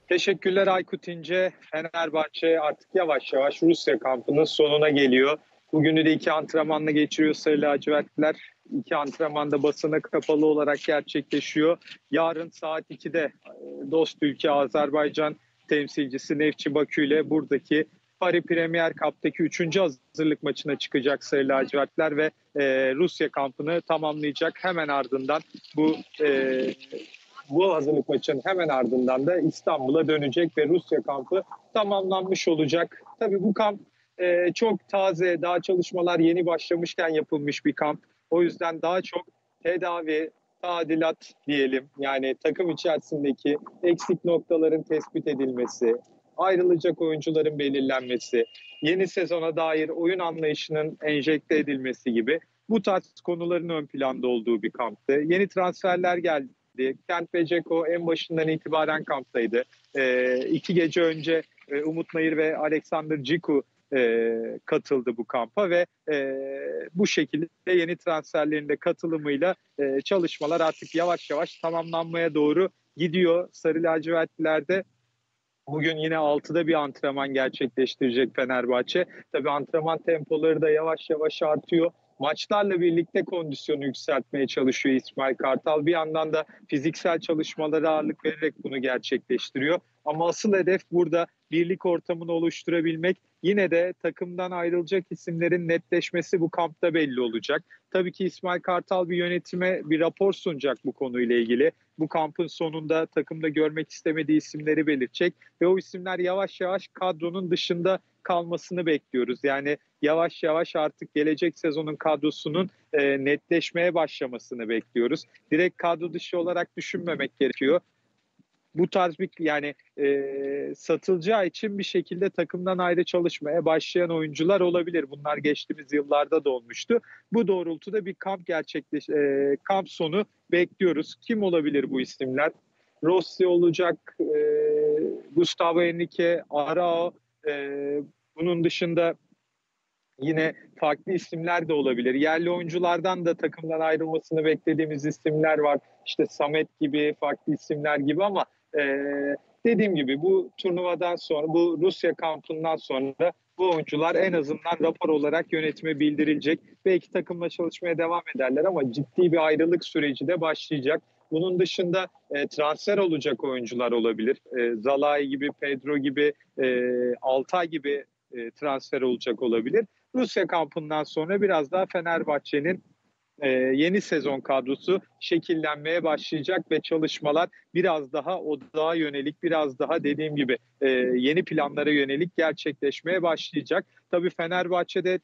Teşekkürler Aykut İnce. Fenerbahçe artık yavaş yavaş Rusya kampının sonuna geliyor. Bugünü de iki antrenmanla geçiriyor Sarı lacivertliler. İki antrenman da basına kapalı olarak gerçekleşiyor. Yarın saat 2'de dost ülke Azerbaycan temsilcisi Neftçi Bakü ile buradaki Paris Premier Cup'taki 3. hazırlık maçına çıkacak Sarı lacivertler ve Rusya kampını tamamlayacak. Hemen ardından bu hazırlık maçının hemen ardından da İstanbul'a dönecek ve Rusya kampı tamamlanmış olacak. Tabii bu kamp çok taze, daha çalışmalar yeni başlamışken yapılmış bir kamp. O yüzden daha çok tedavi, tadilat diyelim. Yani takım içerisindeki eksik noktaların tespit edilmesi, ayrılacak oyuncuların belirlenmesi, yeni sezona dair oyun anlayışının enjekte edilmesi gibi bu tarz konuların ön planda olduğu bir kamptı. Yeni transferler geldi. Kent ve Dzeko en başından itibaren kamptaydı. 2 gece önce Umut Nayır ve Alexander Ciku katıldı bu kampa ve bu şekilde yeni transferlerin de katılımıyla çalışmalar artık yavaş yavaş tamamlanmaya doğru gidiyor. Sarı lacivertlilerde bugün yine 6'da bir antrenman gerçekleştirecek Fenerbahçe. Tabii antrenman tempoları da yavaş yavaş artıyor. Maçlarla birlikte kondisyonu yükseltmeye çalışıyor İsmail Kartal. Bir yandan da fiziksel çalışmalara ağırlık vererek bunu gerçekleştiriyor. Ama asıl hedef burada birlik ortamını oluşturabilmek. Yine de takımdan ayrılacak isimlerin netleşmesi bu kampta belli olacak. Tabii ki İsmail Kartal bir yönetime bir rapor sunacak bu konuyla ilgili. Bu kampın sonunda takımda görmek istemediği isimleri belirtecek ve o isimler yavaş yavaş kadronun dışında kalmasını bekliyoruz. Yani yavaş yavaş artık gelecek sezonun kadrosunun netleşmeye başlamasını bekliyoruz. Direkt kadro dışı olarak düşünmemek gerekiyor. Bu tarz bir yani satılacağı için bir şekilde takımdan ayrı çalışmaya başlayan oyuncular olabilir. Bunlar geçtiğimiz yıllarda da olmuştu. Bu doğrultuda bir kamp sonu bekliyoruz. Kim olabilir bu isimler? Rossi olacak, Gustavo Henrique, Arao, bunun dışında yine farklı isimler de olabilir. Yerli oyunculardan da takımdan ayrılmasını beklediğimiz isimler var. İşte Samet gibi, farklı isimler gibi ama e, dediğim gibi bu turnuvadan sonra, bu Rusya kampından sonra bu oyuncular en azından rapor olarak yönetime bildirilecek. Belki takımla çalışmaya devam ederler ama ciddi bir ayrılık süreci de başlayacak. Bunun dışında transfer olacak oyuncular olabilir. Zalai gibi, Pedro gibi, Altay gibi transfer olacak olabilir. Rusya kampından sonra biraz daha Fenerbahçe'nin yeni sezon kadrosu şekillenmeye başlayacak ve çalışmalar biraz daha odağa yönelik, biraz daha dediğim gibi yeni planlara yönelik gerçekleşmeye başlayacak. Tabii Fenerbahçe'de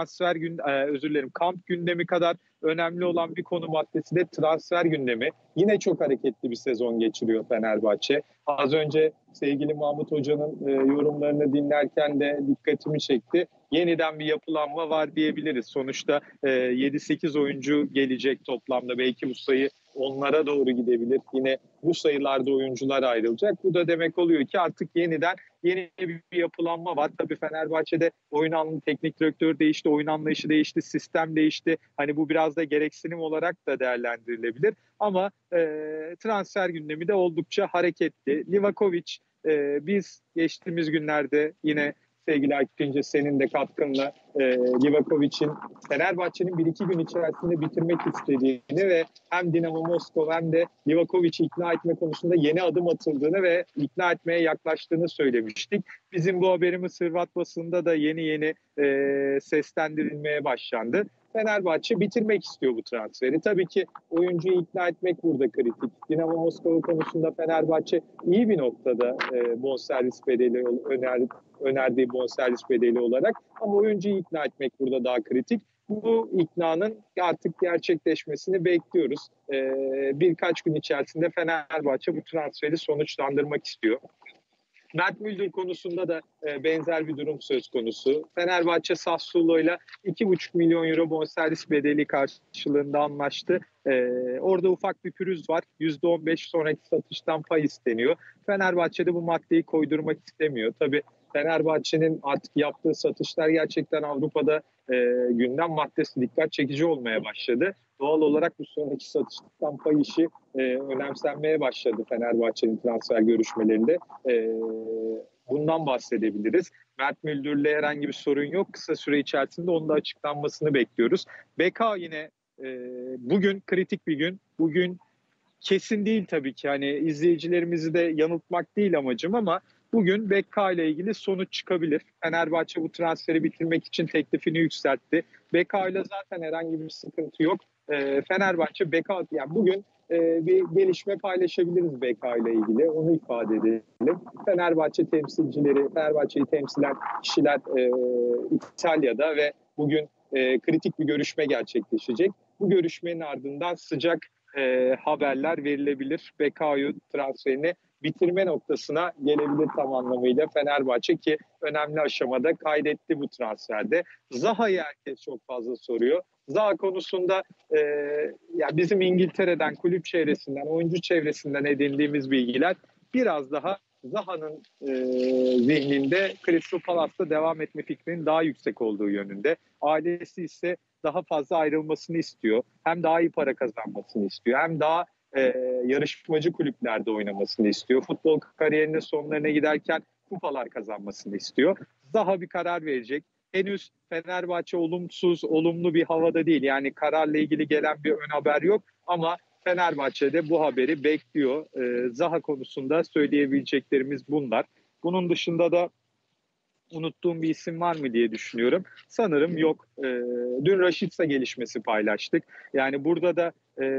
özür dilerim, kamp gündemi kadar önemli olan bir konu maddesi de transfer gündemi. Yine çok hareketli bir sezon geçiriyor Fenerbahçe. Az önce sevgili Mahmut Hoca'nın yorumlarını dinlerken de dikkatimi çekti. Yeniden bir yapılanma var diyebiliriz. Sonuçta 7-8 oyuncu gelecek toplamda. Belki bu sayı onlara doğru gidebilir. Yine bu sayılarda oyuncular ayrılacak. Bu da demek oluyor ki artık yeniden yeni bir yapılanma var. Tabii Fenerbahçe'de teknik direktör değişti, oyun anlayışı değişti, sistem değişti. Hani bu biraz da gereksinim olarak da değerlendirilebilir. Ama transfer gündemi de oldukça hareketli. Livakovic biz geçtiğimiz günlerde yine sevgili Akgünce senin de katkınla Livakovic'in Fenerbahçe'nin 1-2 gün içerisinde bitirmek istediğini ve hem Dinamo Moskova hem de Livakovic'i ikna etme konusunda yeni adım atıldığını ve ikna etmeye yaklaştığını söylemiştik. Bizim bu haberimiz Hırvat basında da yeni yeni seslendirilmeye başlandı. Fenerbahçe bitirmek istiyor bu transferi. Tabii ki oyuncuyu ikna etmek burada kritik. Dinamo Moskova konusunda Fenerbahçe iyi bir noktada bonservis bedeli önerdiği bonservis bedeli olarak ama oyuncuyu ikna etmek burada daha kritik. Bu iknanın artık gerçekleşmesini bekliyoruz. Birkaç gün içerisinde Fenerbahçe bu transferi sonuçlandırmak istiyor. Mert Müldür konusunda da benzer bir durum söz konusu. Fenerbahçe Sassuolo'yla 2,5 milyon euro bonservis bedeli karşılığında anlaştı. Orada ufak bir pürüz var. %15 sonraki satıştan pay isteniyor. Fenerbahçe de bu maddeyi koydurmak istemiyor. Tabii Fenerbahçe'nin artık yaptığı satışlar gerçekten Avrupa'da gündem maddesi, dikkat çekici olmaya başladı. Doğal olarak bu sonraki satıştan pay işi önemsenmeye başladı Fenerbahçe'nin transfer görüşmelerinde. Bundan bahsedebiliriz. Mert Müldür'le herhangi bir sorun yok. Kısa süre içerisinde onun da açıklanmasını bekliyoruz. BK yine bugün kritik bir gün. Bugün kesin değil tabii ki. Hani izleyicilerimizi de yanıltmak değil amacım ama bugün Bekka ile ilgili sonuç çıkabilir. Fenerbahçe bu transferi bitirmek için teklifini yükseltti. Bekka ile zaten herhangi bir sıkıntı yok. Fenerbahçe Bekka, yani bugün bir gelişme paylaşabiliriz Bekka ile ilgili. Onu ifade edelim. Fenerbahçe temsilcileri, Fenerbahçe'yi temsilen kişiler İtalya'da ve bugün kritik bir görüşme gerçekleşecek. Bu görüşmenin ardından sıcak haberler verilebilir. Bekayo transferini bitirme noktasına gelebilir tam anlamıyla Fenerbahçe, ki önemli aşamada kaydetti bu transferde. Zaha'yı herkes çok fazla soruyor. Zaha konusunda ya bizim İngiltere'den, kulüp çevresinden, oyuncu çevresinden edindiğimiz bilgiler biraz daha Zaha'nın zihninde Crystal Palace'ta devam etme fikrinin daha yüksek olduğu yönünde. Ailesi ise daha fazla ayrılmasını istiyor. Hem daha iyi para kazanmasını istiyor. Hem daha yarışmacı kulüplerde oynamasını istiyor. Futbol kariyerinin sonlarına giderken kupalar kazanmasını istiyor. Daha bir karar verecek. Henüz Fenerbahçe olumlu bir havada değil. Yani kararla ilgili gelen bir ön haber yok. Ama Fenerbahçe'de bu haberi bekliyor. Zaha konusunda söyleyebileceklerimiz bunlar. Bunun dışında da unuttuğum bir isim var mı diye düşünüyorum. Sanırım yok. Dün Rashica gelişmesi paylaştık. Yani burada da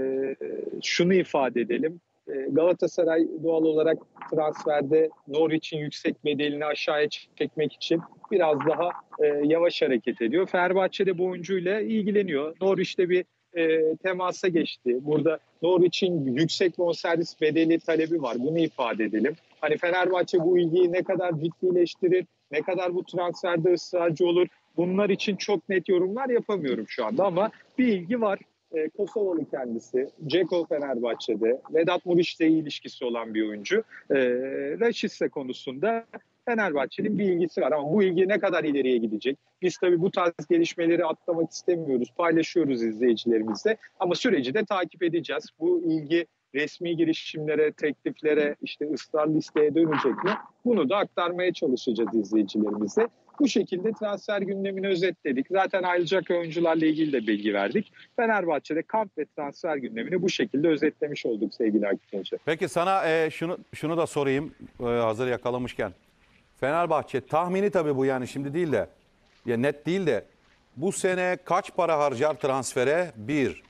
şunu ifade edelim. Galatasaray doğal olarak transferde Norwich'in yüksek bedelini aşağıya çekmek için biraz daha yavaş hareket ediyor. Fenerbahçe de bu oyuncuyla ilgileniyor. Norwich'te bir temasa geçti. Burada Norwich'in yüksek bonservis bedeli talebi var. Bunu ifade edelim. Hani Fenerbahçe bu ilgiyi ne kadar ciddileştirir, ne kadar bu transferde ısrarcı olur, bunlar için çok net yorumlar yapamıyorum şu anda ama bir ilgi var. Kosovalı kendisi. Dzeko Fenerbahçe'de. Vedat Muriç'le iyi ilişkisi olan bir oyuncu. Rashica konusunda Fenerbahçe'nin bir ilgisi var ama bu ilgi ne kadar ileriye gidecek? Biz tabii bu tarz gelişmeleri atlamak istemiyoruz. Paylaşıyoruz izleyicilerimizle ama süreci de takip edeceğiz. Bu ilgi resmi girişimlere, tekliflere, işte ısrarlı isteğe dönecek mi? Bunu da aktarmaya çalışacağız izleyicilerimize. Bu şekilde transfer gündemini özetledik. Zaten ayrılacak oyuncularla ilgili de bilgi verdik. Fenerbahçe'de kamp ve transfer gündemini bu şekilde özetlemiş olduk sevgili Akif. Peki sana şunu da sorayım hazır yakalamışken. Fenerbahçe tahmini tabii bu, yani şimdi değil de, ya net değil de, bu sene kaç para harcar transfere? Bir.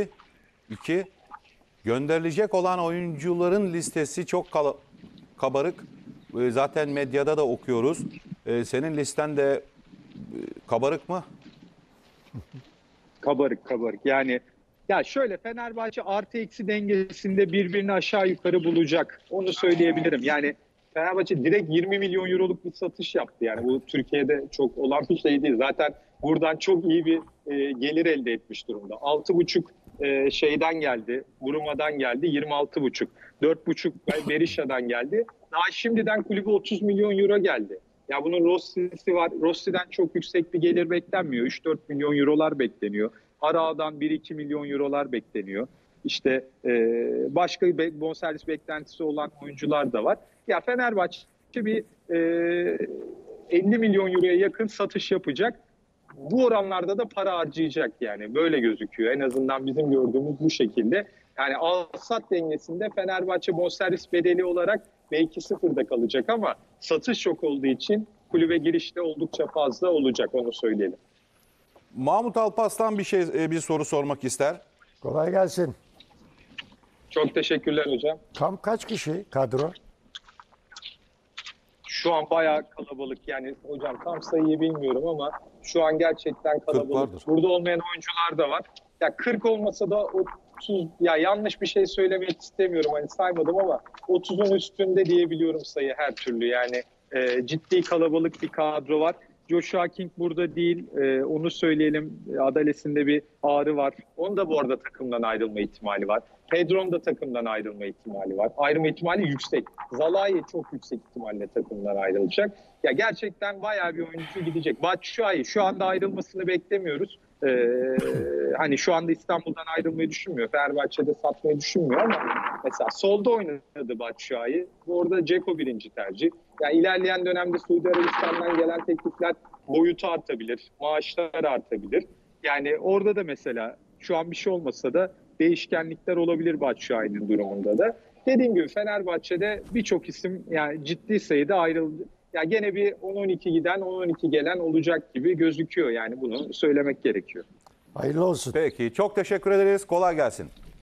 İki. Gönderilecek olan oyuncuların listesi çok kabarık. Zaten medyada da okuyoruz. Senin listen de kabarık mı? Kabarık. Yani ya şöyle, Fenerbahçe artı eksi dengesinde birbirini aşağı yukarı bulacak. Onu söyleyebilirim. Yani Fenerbahçe direkt 20 milyon euroluk bir satış yaptı. Yani bu Türkiye'de çok olan bir şey değil. Zaten buradan çok iyi bir gelir elde etmiş durumda. 6,5 şeyden geldi, Buruma'dan geldi, 26,5. 4,5 Berisha'dan geldi. Daha şimdiden kulübe 30 milyon euro geldi. Ya bunun Rossi'si var. Rossi'den çok yüksek bir gelir beklenmiyor. 3-4 milyon eurolar bekleniyor. Arao'dan 1-2 milyon eurolar bekleniyor. İşte başka bir bonservis beklentisi olan oyuncular da var. Ya Fenerbahçe bir 50 milyon euroya yakın satış yapacak. Bu oranlarda da para harcayacak yani. Böyle gözüküyor. En azından bizim gördüğümüz bu şekilde. Yani al-sat dengesinde Fenerbahçe bonservis bedeli olarak belki sıfırda kalacak ama satış çok olduğu için kulübe girişte oldukça fazla olacak, onu söyleyelim. Mahmut Alparslan bir soru sormak ister. Kolay gelsin. Çok teşekkürler hocam. Tam kaç kişi kadro? Şu an bayağı kalabalık. Yani hocam tam sayıyı bilmiyorum ama şu an gerçekten kalabalık. Burada olmayan oyuncular da var. Ya 40 olmasa da 30, ya yanlış bir şey söylemek istemiyorum. Hani saymadım ama 30'un üstünde diyebiliyorum sayı her türlü. Yani Ciddi kalabalık bir kadro var. Joshua King burada değil. Onu söyleyelim. Adalesinde bir ağrı var. Onun da bu arada takımdan ayrılma ihtimali var. Pedro'nun da takımdan ayrılma ihtimali var. Ayrılma ihtimali yüksek. Zalai çok yüksek ihtimalle takımdan ayrılacak. Ya gerçekten bayağı bir oyuncu gidecek. Batshuayi şu anda ayrılmasını beklemiyoruz. Hani şu anda İstanbul'dan ayrılmayı düşünmüyor. Fenerbahçe'de satmayı düşünmüyor ama mesela solda oynadı Batshuayi. Orada Dzeko birinci tercih. Yani ilerleyen dönemde Suudi Arabistan'dan gelen teklifler boyutu artabilir, maaşlar artabilir. Yani orada da mesela şu an bir şey olmasa da değişkenlikler olabilir Batshuayi'nin durumunda da. Dediğim gibi Fenerbahçe'de birçok isim yani ciddi sayıda ayrıldı. Ya gene bir 10-12 giden, 10-12 gelen olacak gibi gözüküyor. Yani bunu söylemek gerekiyor. Hayırlı olsun. Peki çok teşekkür ederiz. Kolay gelsin.